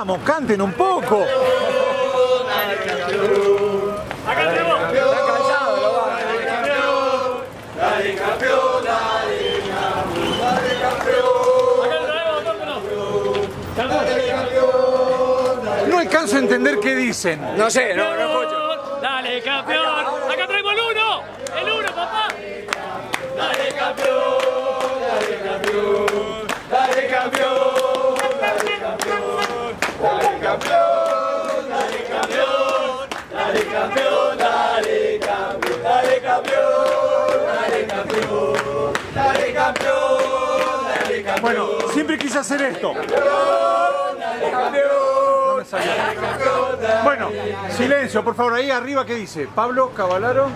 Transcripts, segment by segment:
Vamos, canten un poco. Acá tenemos. Está cansado, lo va. Dale campeón, dale campeón, dale campeón. Acá lo traemos, doctor, Dale campeón. No alcanzo a entender qué dicen. No sé, no escucho. Dale campeón. Acá traemos el uno. El uno, papá. Dale campeón, dale campeón, dale campeón, dale campeón, dale campeón, dale campeón, dale campeón, dale campeón, dale campeón, dale campeón, dale campeón, dale campeón. Bueno, siempre quise hacer esto. Dale campeón, No me salió. Bueno, silencio, por favor. Ahí arriba, ¿qué dice? Pablo Cavallaro.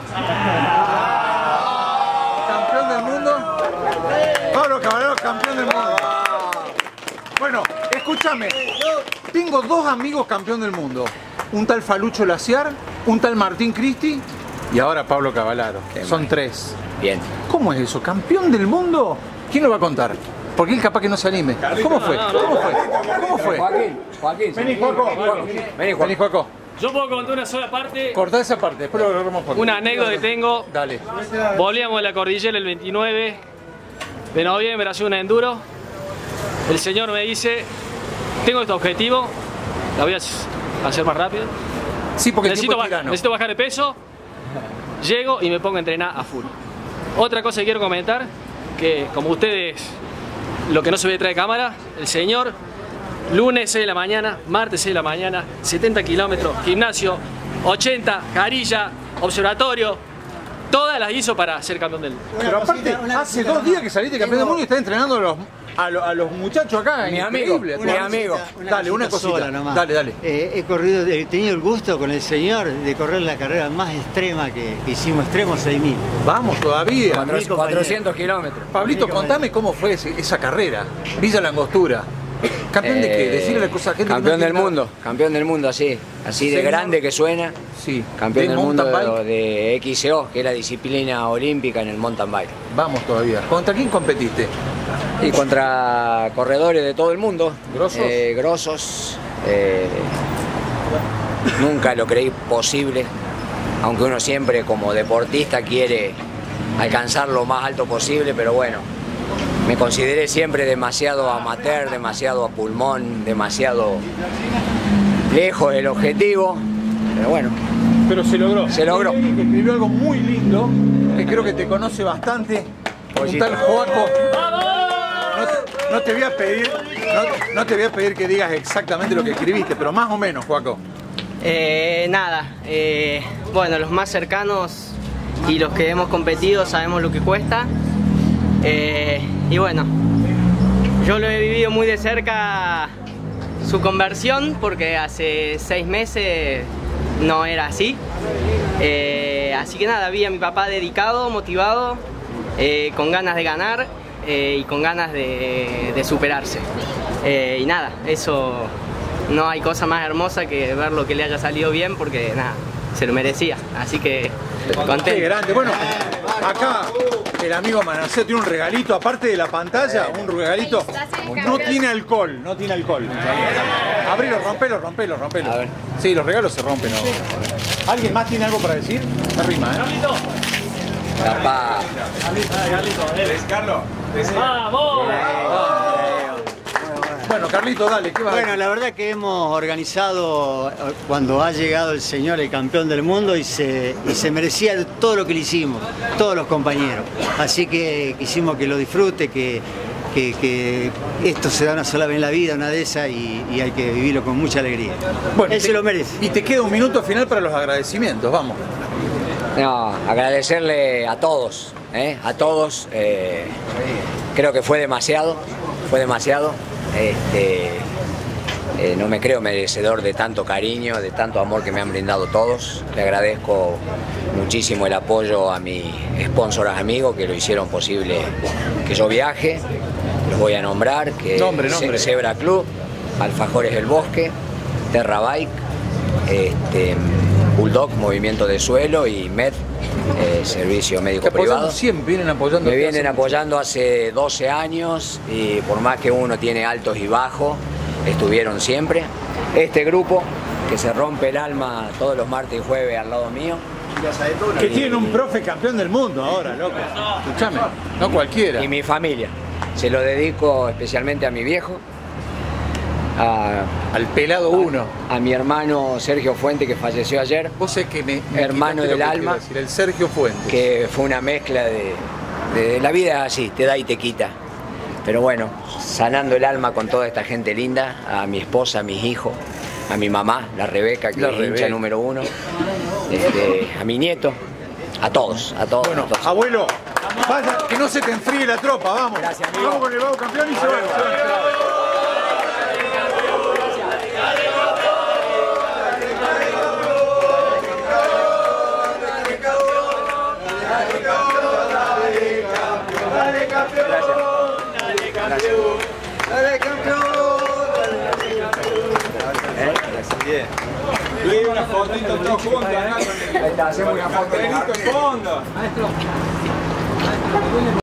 Campeón del mundo. Pablo Cavallaro, campeón del mundo. Bueno, escúchame. Tengo dos amigos campeón del mundo. Un tal Falucho Laciar, un tal Martín Cristi y ahora Pablo Cavallaro. Son tres. Bien. ¿Cómo es eso? ¿Campeón del mundo? ¿Quién lo va a contar? Porque él capaz que no se anime. ¿Cómo fue? ¿Cómo fue? ¿Cómo fue? Joaquín. Vení, Juaco. Vení, Vení, Juaco. Yo puedo contar una sola parte. Cortá esa parte, después lo agarramos por Una anécdota que tengo. Dale. Volvíamos de la cordillera el 29 de noviembre a hacer un enduro. El señor me dice, tengo este objetivo, la voy a hacer más rápido. Sí, porque Necesito, el tiempo es tirano. necesito bajar de peso. Llego y me pongo a entrenar a full. Otra cosa que quiero comentar, que como ustedes, lo que no se ve detrás de cámara, el señor, lunes 6 de la mañana, martes 6 de la mañana, 70 kilómetros, gimnasio, 80, carilla, observatorio, todas las hizo para ser campeón del mundo. Pero aparte, hace 2 días que saliste campeón del mundo y estás entrenando a los muchachos acá. Mi amigo, Increíble. mi amigo. Dale, una cosita. sola nomás. Dale. He corrido, he tenido el gusto con el señor de correr la carrera más extrema que hicimos, extremo 6000. Vamos todavía. 400 kilómetros. Pablito, contame cómo fue esa carrera. Villa Langostura. ¿Campeón de qué? Decirle la cosa a gente. Campeón del mundo, así de Señor. grande que suena. Sí. Campeón ¿De del mundo mountain bike? de XCO, que es la disciplina olímpica en el mountain bike. Vamos todavía. ¿Contra quién competiste? Y contra corredores de todo el mundo. ¿Grosos? Grosos. Nunca lo creí posible, aunque uno siempre como deportista quiere alcanzar lo más alto posible, pero bueno, me consideré siempre demasiado amateur, demasiado a pulmón, demasiado lejos del objetivo, pero bueno. Pero se logró. Se logró. Hay alguien que escribió algo muy lindo, que creo que te conoce bastante. Un tal Joaco. No te voy a pedir, no te voy a pedir que digas exactamente lo que escribiste, pero más o menos, Joaco. Bueno, los más cercanos y los que hemos competido sabemos lo que cuesta. Y bueno, yo lo he vivido muy de cerca su conversión, porque hace 6 meses no era así. Así que nada, vi a mi papá dedicado, motivado, con ganas de ganar y con ganas de superarse. Y nada, eso, no hay cosa más hermosa que ver lo que le haya salido bien, porque nada, se lo merecía. Así que Qué contento. grande. Bueno, acá el amigo Manaceo tiene un regalito, aparte de la pantalla, un regalito. No tiene alcohol, no tiene alcohol. Abrilo, rompelo. A ver. Sí, los regalos se rompen. ¿No? ¿Alguien más tiene algo para decir? Me rima, Capaz. Carlos. ¡Vamos! Bueno, Carlito, dale, ¿qué vas a Bueno, decir? la verdad que hemos organizado cuando ha llegado el señor, el campeón del mundo, y se merecía todo lo que le hicimos, todos los compañeros. Así que quisimos que lo disfrute, que esto se da una sola vez en la vida, una de esas, y hay que vivirlo con mucha alegría. Bueno, Él se lo merece. Y te queda un minuto final para los agradecimientos, vamos. No, agradecerle a todos, a todos. Creo que fue demasiado. No me creo merecedor de tanto cariño, de tanto amor que me han brindado todos. Le agradezco muchísimo el apoyo a mis sponsors amigos que lo hicieron posible que yo viaje. Los voy a nombrar, que Nombre. Zebra Club, Alfajores del Bosque, Terra Bike, Bulldog, Movimiento de Suelo, y MED, Servicio Médico Te apoyando Privado. siempre, vienen apoyando. Me vienen apoyando hace 12 años y por más que uno tiene altos y bajos, estuvieron siempre. este grupo que se rompe el alma todos los martes y jueves al lado mío. Que tiene un profe campeón del mundo ahora, loco. Escuchame, no cualquiera. Y mi familia. Se lo dedico especialmente a mi viejo, al pelado uno. A mi hermano Sergio Fuente, que falleció ayer. Vos sé que me hermano del alma, decir, el Sergio Fuente. Que fue una mezcla de la vida así, te da y te quita. Pero bueno, sanando el alma con toda esta gente linda, a mi esposa, a mis hijos, a mi mamá, la Rebeca, que es hincha número 1, a mi nieto, a todos. Bueno, a todos. Abuelo, vaya, que no se te enfríe la tropa, vamos. Gracias, amigo. Vamos con el vago campeón y se va. Bien. Luis, una fotito todos juntos acá con el Hacemos una foto cartelito en fondo.